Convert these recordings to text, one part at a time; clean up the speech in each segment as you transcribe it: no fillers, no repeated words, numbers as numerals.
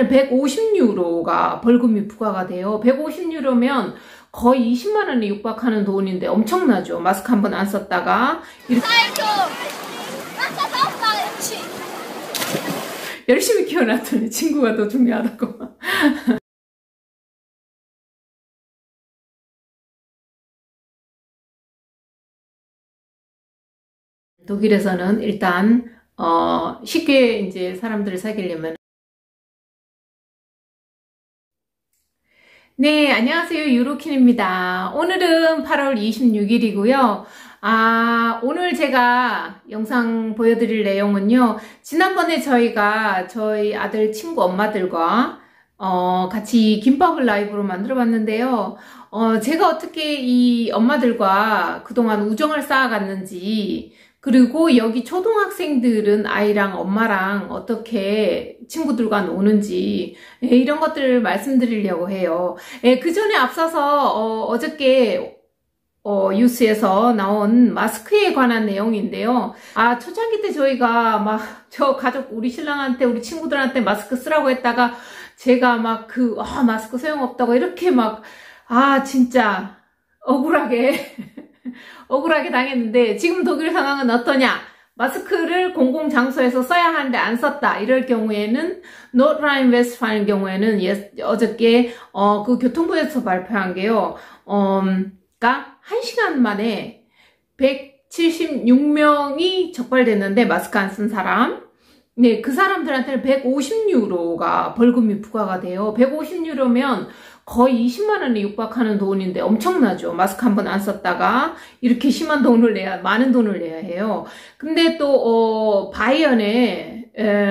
사람들한테는 150유로가 벌금이 부과가 돼요. 150유로면 거의 20만 원에 육박하는 돈인데 엄청나죠. 마스크 한 번 안 썼다가 이렇게 열심히 키워놨더니 친구가 더 중요하다고. 독일에서는 일단 쉽게 이제 사람들을 사귀려면 네, 안녕하세요. 유로킨입니다. 오늘은 8월 26일이고요. 오늘 제가 영상 보여드릴 내용은요. 지난번에 저희가 저희 아들 친구 엄마들과 같이 김밥을 라이브로 만들어 봤는데요. 제가 어떻게 이 엄마들과 그동안 우정을 쌓아갔는지, 그리고 여기 초등학생들은 아이랑 엄마랑 어떻게 친구들과 노는지 이런 것들을 말씀드리려고 해요. 그 전에 앞서서 어저께 뉴스에서 나온 마스크에 관한 내용인데요. 초창기 때 저희가 막 저 가족 우리 신랑한테 우리 친구들한테 마스크 쓰라고 했다가 제가 막 마스크 소용없다고 이렇게 막 진짜 억울하게 당했는데, 지금 독일 상황은 어떠냐? 마스크를 공공장소에서 써야 하는데 안 썼다. 이럴 경우에는 노르라인-웨스트팔렌 경우에는 어저께 그 교통부에서 발표한 게요. 그러니까 1시간 만에 176명이 적발됐는데 마스크 안 쓴 사람. 네, 그 사람들한테는 150유로가 벌금이 부과가 돼요. 150유로면 거의 20만 원에 육박하는 돈인데 엄청나죠. 마스크 한 번 안 썼다가 이렇게 많은 돈을 내야 해요. 근데 또 바이언의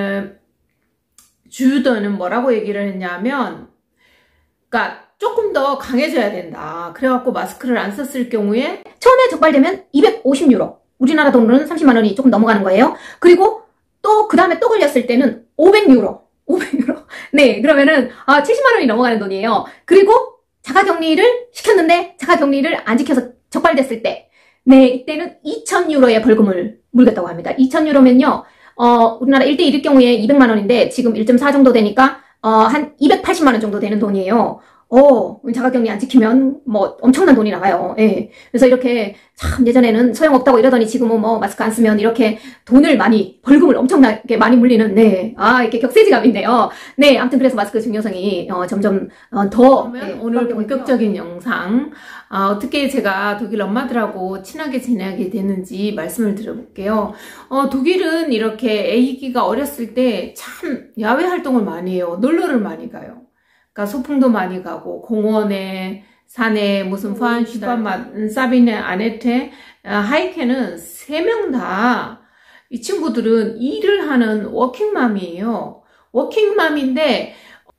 주유더는 뭐라고 얘기를 했냐면, 그러니까 조금 더 강해져야 된다. 그래갖고 마스크를 안 썼을 경우에 처음에 적발되면 250유로, 우리나라 돈으로는 30만 원이 조금 넘어가는 거예요. 그리고 또 그 다음에 또 걸렸을 때는 500유로. 네, 그러면은 70만 원이 넘어가는 돈이에요. 그리고 자가격리를 시켰는데 자가격리를 안 지켜서 적발됐을 때, 네, 이때는 2000유로의 벌금을 물겠다고 합니다. 2000유로면요, 우리나라 1대1일 경우에 200만 원인데 지금 1.4 정도 되니까 한 280만 원 정도 되는 돈이에요. 자가격리 안 지키면 뭐 엄청난 돈이 나가요. 예. 그래서 이렇게 참 예전에는 소용없다고 이러더니 지금은 뭐 마스크 안 쓰면 이렇게 벌금을 엄청나게 많이 물리는, 네. 이렇게 격세지감이 있네요. 네. 아무튼 그래서 마스크 중요성이 점점 더. 그러면 오늘 본격적인 영상, 어떻게 제가 독일 엄마들하고 친하게 지내게 되는지 말씀을 드려볼게요. 독일은 이렇게 아기가 어렸을 때 참 야외 활동을 많이 해요. 놀러를 많이 가요. 그러니까 소풍도 많이 가고, 공원에, 산에, 무슨 슈퍼마트, 사비네, 아네테, 하이케는 3명 다, 이 친구들은 일을 하는 워킹맘이에요. 워킹맘인데,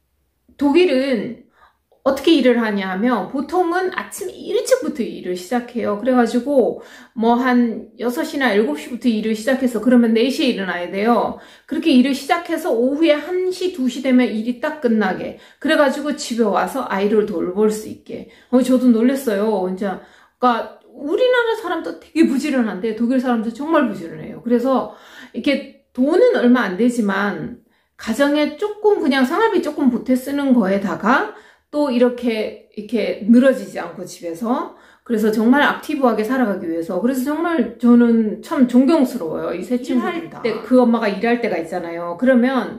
독일은 어떻게 일을 하냐 하면, 보통은 아침 일찍부터 일을 시작해요. 그래가지고, 한 6시나 7시부터 일을 시작해서, 그러면 4시에 일어나야 돼요. 그렇게 일을 시작해서 오후에 1시, 2시 되면 일이 딱 끝나게. 그래가지고 집에 와서 아이를 돌볼 수 있게. 저도 놀랐어요. 진짜. 그러니까, 우리나라 사람도 되게 부지런한데, 독일 사람도 정말 부지런해요. 그래서, 이렇게 돈은 얼마 안 되지만, 가정에 조금 그냥 생활비 조금 보태 쓰는 거에다가, 또 이렇게 늘어지지 않고 집에서. 그래서 정말 액티브하게 살아가기 위해서. 그래서 정말 저는 참 존경스러워요. 이 세 친구들 다. 그 엄마가 일할 때가 있잖아요. 그러면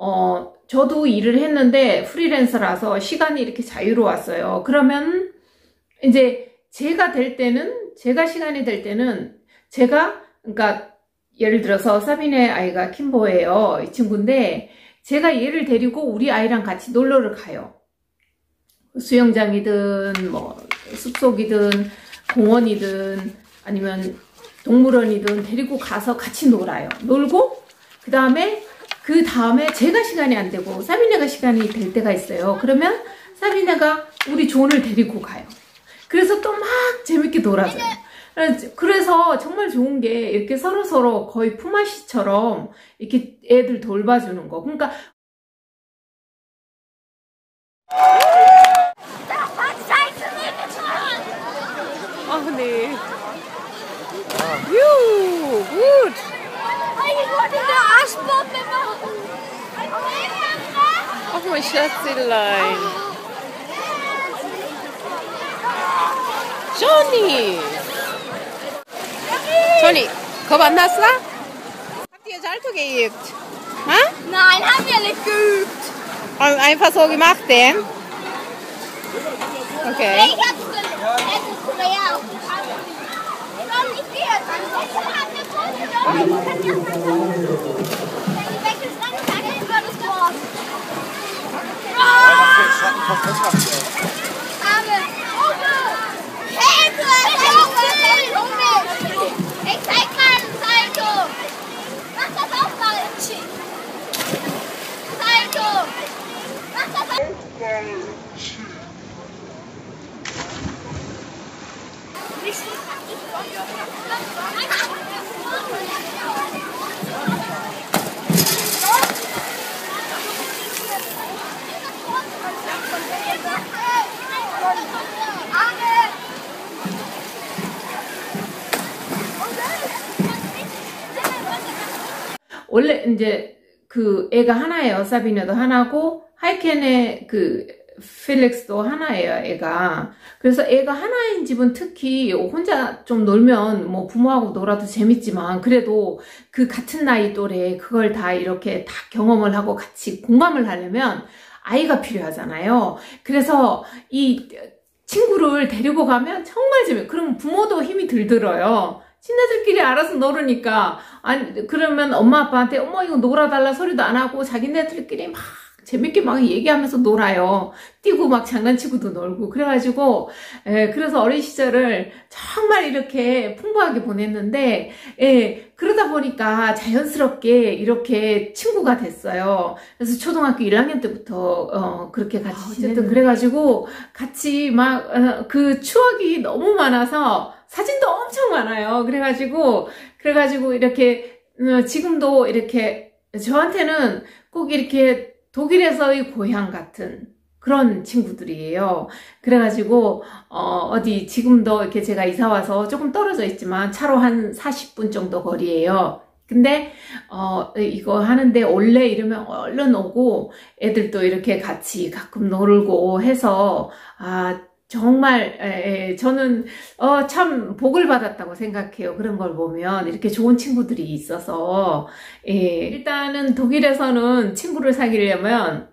저도 일을 했는데 프리랜서라서 시간이 이렇게 자유로웠어요. 그러면 이제 제가 시간이 될 때는 그러니까 예를 들어서 사빈의 아이가 킴보예요. 이 친구인데 제가 얘를 데리고 우리 아이랑 같이 놀러를 가요. 수영장이든 숲속이든 공원이든 아니면 동물원이든 데리고 가서 같이 놀아요. 놀고 그 다음에 제가 시간이 안 되고 사비네가 시간이 될 때가 있어요. 그러면 사비네가 우리 존을 데리고 가요. 그래서 또 막 재밌게 놀아줘요. 그래서 정말 좋은 게 이렇게 서로서로 거의 품앗이처럼 이렇게 애들 돌봐주는 거. 그러니까 네. gut. Ich wollte eine Arschbombe machen. mein Schätzelein. Johnny! Johnny, komm an das da? Habt ihr Salto geübt? Ha? Nein, haben wir nicht geübt. Einfach so gemacht, denn? Okay. Ich hab's geübt. Guck mal her. Komm, ich gehe jetzt an. Wenn die weggeschlagen ist, dann über das Tor. Ich zeig mal ein Salto. Mach das auch mal. Salto. Mach das auch mal. 원래 이제 그 애가 하나예요. 사비네도 하나고 하이켄의 그 필릭스도 하나예요. 애가. 그래서 애가 하나인 집은 특히 혼자 좀 놀면 뭐 부모하고 놀아도 재밌지만 그래도 그 같은 나이 또래 그걸 다 이렇게 다 경험을 하고 같이 공감을 하려면 아이가 필요하잖아요. 그래서 이 친구를 데리고 가면 정말 재밌어요. 그럼 부모도 힘이 들어요. 친애들끼리 알아서 놀으니까. 아니, 그러면 엄마 아빠한테 어머 이거 놀아달라 소리도 안 하고 자기네들끼리 막 재밌게 막 얘기하면서 놀아요. 뛰고 막 장난치고도 놀고. 그래가지고 그래서 어린 시절을 정말 이렇게 풍부하게 보냈는데 그러다 보니까 자연스럽게 이렇게 친구가 됐어요. 그래서 초등학교 1학년 때부터 그렇게 같이 지냈던 그래가지고 같이 막 그 추억이 너무 많아서 사진도 엄청 많아요. 그래가지고 이렇게 지금도 이렇게 저한테는 꼭 이렇게 독일에서의 고향 같은 그런 친구들이에요. 그래가지고 어디 지금도 이렇게 제가 이사 와서 조금 떨어져 있지만 차로 한 40분 정도 거리예요. 근데 이거 하는데 올래 이러면 얼른 오고 애들도 이렇게 같이 가끔 놀고 해서 정말 저는 참 복을 받았다고 생각해요. 그런 걸 보면 이렇게 좋은 친구들이 있어서 일단은 독일에서는 친구를 사귀려면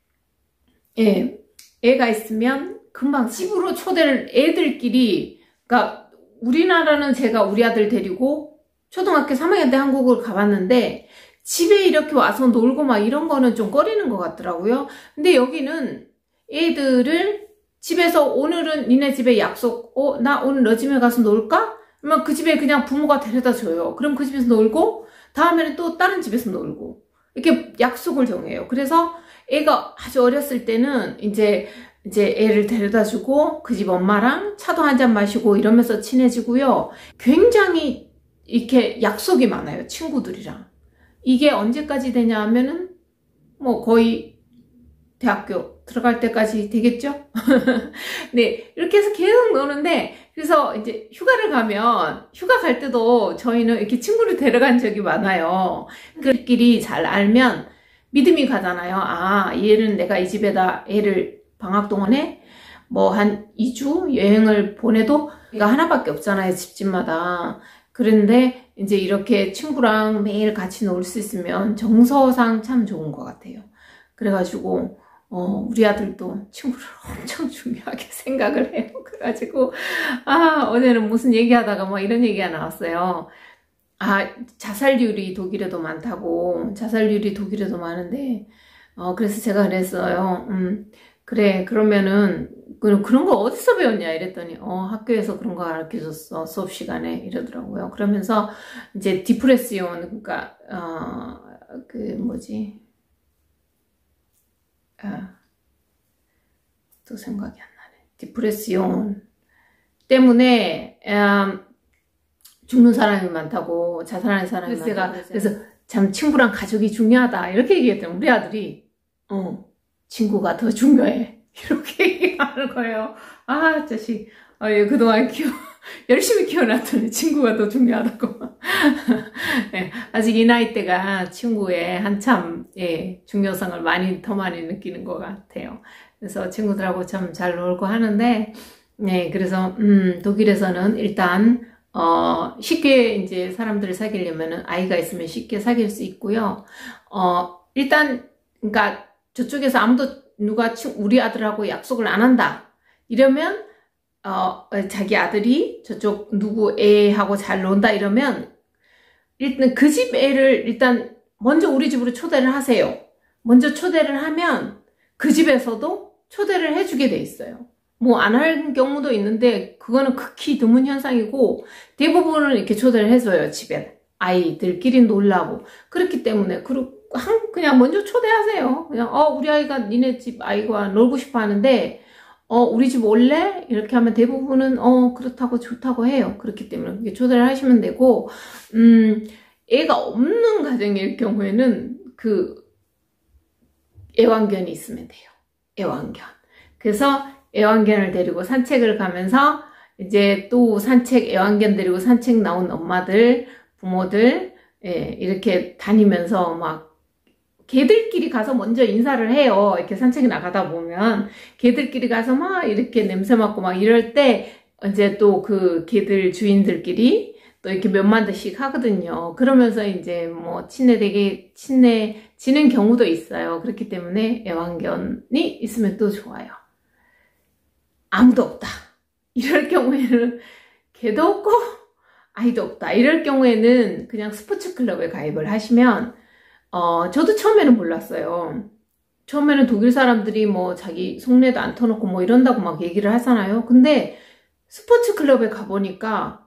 애가 있으면 금방 집으로 초대를 애들끼리 그러니까 우리나라는 제가 우리 아들 데리고 초등학교 3학년 때 한국을 가봤는데 집에 이렇게 와서 놀고 막 이런 거는 좀 꺼리는 것 같더라고요. 근데 여기는 애들을 집에서 오늘은 니네 집에 약속, 나 오늘 너 집에 가서 놀까? 그러면 그 집에 그냥 부모가 데려다 줘요. 그럼 그 집에서 놀고, 다음에는 또 다른 집에서 놀고. 이렇게 약속을 정해요. 그래서 애가 아주 어렸을 때는 이제 애를 데려다 주고, 그 집 엄마랑 차도 한잔 마시고 이러면서 친해지고요. 굉장히 이렇게 약속이 많아요. 친구들이랑. 이게 언제까지 되냐 하면은, 뭐 거의 대학교 들어갈 때까지 되겠죠? 네, 이렇게 해서 계속 노는데, 그래서 이제 휴가를 가면, 휴가 갈 때도 저희는 이렇게 친구를 데려간 적이 많아요. 그들끼리 잘 알면 믿음이 가잖아요. 얘는 내가 이 집에다 애를 방학 동안에 뭐 한 2주 여행을 보내도 애가 하나밖에 없잖아요, 집집마다. 그런데 이제 이렇게 친구랑 매일 같이 놀 수 있으면 정서상 참 좋은 것 같아요. 그래가지고 우리 아들도 친구를 엄청 중요하게 생각을 해요. 그래가지고 어제는 무슨 얘기하다가 뭐 이런 얘기가 나왔어요. 자살률이 독일에도 많다고. 자살률이 독일에도 많은데 그래서 제가 그랬어요. 그래 그러면은 그런 거 어디서 배웠냐 이랬더니 학교에서 그런 거 가르쳐줬어 수업 시간에 이러더라고요. 그러면서 이제 디프레시온 그러니까 그 뭐지 또 생각이 안 나네. 디프레시온 때문에 죽는 사람이 많다고 자살하는 사람이 많다고 그래서 참 친구랑 가족이 중요하다 이렇게 얘기했더니 우리 아들이 친구가 더 중요해 이렇게 얘기하는 거예요. 자식 그동안 열심히 키워놨더니 친구가 더 중요하다고. 네, 아직 이 나이 때가 친구의 한참 중요성을 더 많이 느끼는 것 같아요. 그래서 친구들하고 참 잘 놀고 하는데, 네, 그래서 독일에서는 일단 쉽게 이제 사람들을 사귀려면은 아이가 있으면 쉽게 사귈 수 있고요. 일단 그러니까 저쪽에서 아무도 누가 우리 아들하고 약속을 안 한다 이러면 자기 아들이 저쪽 누구 애하고 잘 논다 이러면 일단 그 집 애를 일단 먼저 우리 집으로 초대를 하세요. 먼저 초대를 하면 그 집에서도 초대를 해주게 돼 있어요. 뭐 안 할 경우도 있는데 그거는 극히 드문 현상이고 대부분은 이렇게 초대를 해줘요. 집에 아이들끼리 놀라고. 그렇기 때문에 그냥 먼저 초대하세요. 그냥 우리 아이가 니네 집 아이가 놀고 싶어 하는데 우리 집 올래? 이렇게 하면 대부분은 그렇다고 좋다고 해요. 그렇기 때문에 그렇게 초대를 하시면 되고 애가 없는 가정일 경우에는 그 애완견이 있으면 돼요. 애완견. 그래서 애완견을 데리고 산책을 가면서 이제 또 애완견 데리고 산책 나온 엄마들, 부모들 이렇게 다니면서 막 개들끼리 가서 먼저 인사를 해요. 이렇게 산책에 나가다 보면 개들끼리 가서 막 이렇게 냄새 맡고 막 이럴 때 이제 또 그 개들 주인들끼리 또 이렇게 몇 마디씩 하거든요. 그러면서 이제 뭐 친해지는 경우도 있어요. 그렇기 때문에 애완견이 있으면 또 좋아요. 아무도 없다. 이럴 경우에는 개도 없고 아이도 없다. 이럴 경우에는 그냥 스포츠 클럽에 가입을 하시면 저도 처음에는 몰랐어요. 처음에는 독일 사람들이 뭐 자기 속내도 안 터놓고 뭐 이런다고 막 얘기를 하잖아요. 근데 스포츠 클럽에 가보니까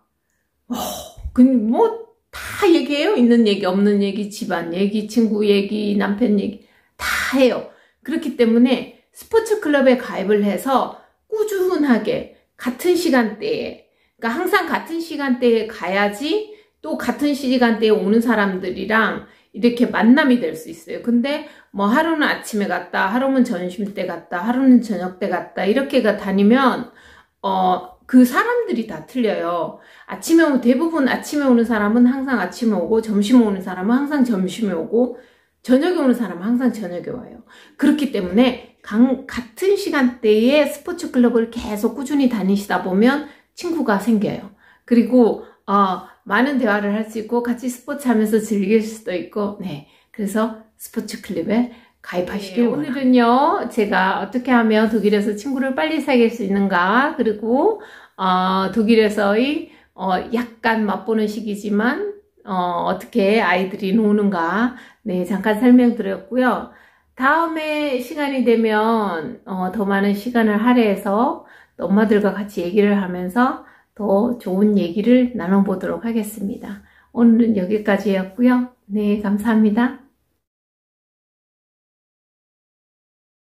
뭐 다 얘기해요. 있는 얘기, 없는 얘기, 집안 얘기, 친구 얘기, 남편 얘기 다 해요. 그렇기 때문에 스포츠 클럽에 가입을 해서 꾸준하게 같은 시간대에, 그러니까 항상 같은 시간대에 가야지 또 같은 시간대에 오는 사람들이랑 이렇게 만남이 될 수 있어요. 근데 뭐 하루는 아침에 갔다, 하루는 점심 때 갔다, 하루는 저녁 때 갔다 이렇게 다니면 그 사람들이 다 틀려요. 대부분 아침에 오는 사람은 항상 아침에 오고, 점심에 오는 사람은 항상 점심에 오고, 저녁에 오는 사람은 항상 저녁에 와요. 그렇기 때문에 같은 시간대에 스포츠 클럽을 계속 꾸준히 다니시다 보면 친구가 생겨요. 그리고 많은 대화를 할 수 있고 같이 스포츠 하면서 즐길 수도 있고, 네. 그래서 스포츠 클럽에 가입하시길 원합니다. 오늘은요, 제가 어떻게 하면 독일에서 친구를 빨리 사귈 수 있는가, 그리고 독일에서의 약간 맛보는 시기지만 어떻게 아이들이 노는가, 네, 잠깐 설명드렸고요. 다음에 시간이 되면 더 많은 시간을 할애해서 엄마들과 같이 얘기를 하면서 더 좋은 얘기를 나눠보도록 하겠습니다. 오늘은 여기까지였고요. 네, 감사합니다.